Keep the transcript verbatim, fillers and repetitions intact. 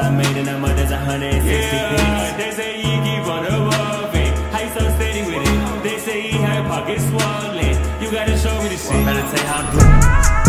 I made in a month is one hundred sixty Yeah, pics. they say he keep on evolving. How you so steady with it? They say he had pockets swollen. You gotta show me the shit. Better tell you how I'm doing.